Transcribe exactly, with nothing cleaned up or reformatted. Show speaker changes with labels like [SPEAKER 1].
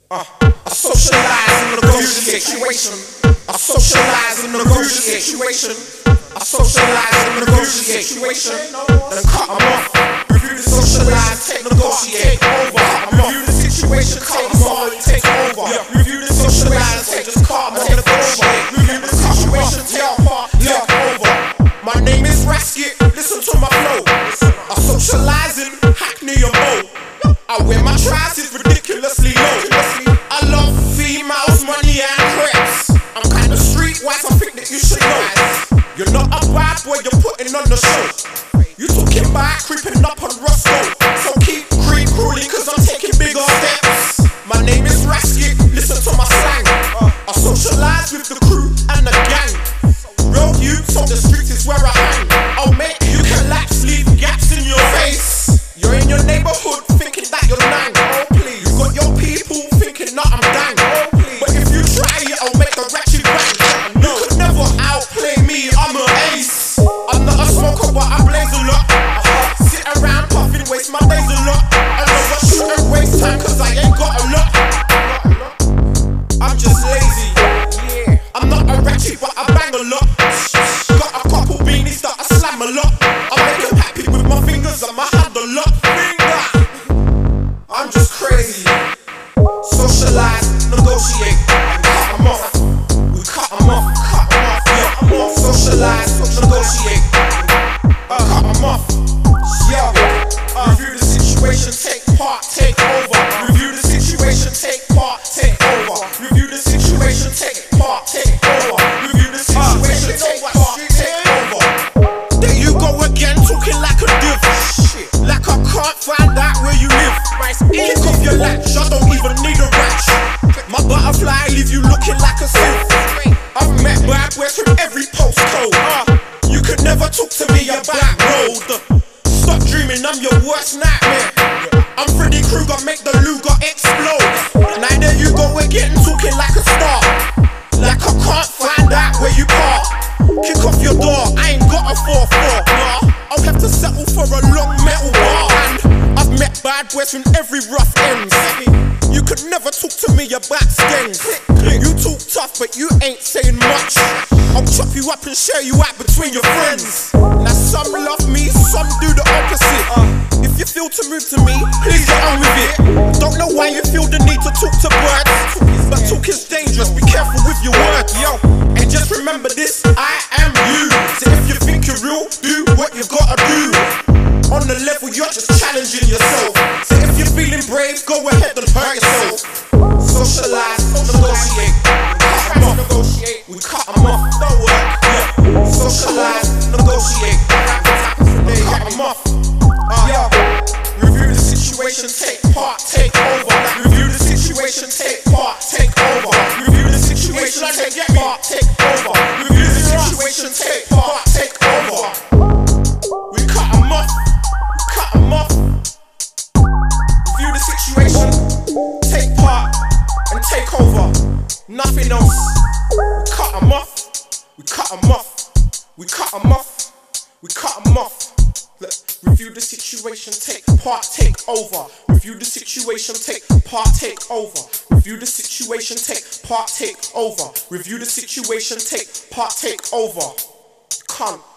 [SPEAKER 1] Uh, I socialize in the negotiation situation. I socialize in the negotiation situation. I socialize in the negotiation situation. Then cut them off. Review the socialize, take negotiate over. Review the situation, take them off, take over. Review the socialize, take just cut them off, negotiate. Review the situation, take part, take over. My name is Rascal, listen to my flow. I socialize in Hackney and Bow. I wear my trousers ridiculously low. I love females, money and crepes. I'm kinda streetwise, I think that you should know. You're not a bad boy, you're putting on the show. You talking about creeping up on Roscoe. So keep creep crawling, cause I'm taking bigger steps. My name is Rascal, listen to my slang. I socialize with the crew and the gang. Real youths on the streets is where I hang. I'll make you collapse, leave gaps in your face. You're in your neighborhood thinking that you're nang. Oh please, you got your people thinking that I'm dang. Oh please, but if you try it, I'll make the ratchet bang. No, you could never outplay me, I'm an ace. I'm not a smoker, but I blaze a lot. Sit around puffing, waste my days a lot. I know I shouldn't waste time, cause I ain't got a lot. I'm just lazy. I'm not a ratchet, but I bang a lot. Got a couple beanies that I slam a lot. I make them happy with my fingers and my hand a lot. I'm just crazy. Socialize, negotiate, and cut them off. We cut them off, cut them off, yeah, I'm off. Socialize, negotiate, uh, cut them off, yeah. Uh, review the situation, take part, take over. Review the situation, take part, take over. Review the situation, take part, take over. Review the situation, take part, take over. There you go again, talking like a div. Like I can't find out where you live. Kick off your latch, I don't even need a ratch. My butterfly leave you looking like a sieve. I've met bad boys from every postcode. uh, You could never talk to me about road. Stop dreaming, I'm your worst nightmare. I'm Freddy Krueger, make the Luger explode. Now there you go again, talking like a star. Like I can't find out where you park. Kick off your door, I ain't got a four four. Nah, I'll have to settle for a long metal bar. And I've met bad boys from every rough ends. You could never talk to me about stings. You talk tough, but you ain't saying much. I'll chop you up and share you out between your friends. Now some love me, some do the opposite. uh, If you feel to move to me, please get on with it. Don't know why you feel the need to talk to birds, but talk is dangerous, be careful with your words. Yo, and just remember this, I am you. So if you think you're real, do what you gotta do. On the level, you're just challenging yourself. So if you're feeling brave, go ahead and hurt yourself. Socialize, negotiate, cut them off, negotiate. We cut them off, don't work, yeah. Socialize, negotiate, cut them off, yeah. Review the situation, take part, take over. Review the situation, take part, take over. Review the situation, take part, take over. Review the situation, take part, take over. We cut them off, we cut them off. Review the situation, take part, and take over. Nothing else. We cut them off, we cut them off, we cut them off, we cut them off. Look, review the situation, take part, take over. Review the situation, take part, take over. Review the situation, take part, take over. Review the situation, take part, take over. Cunt.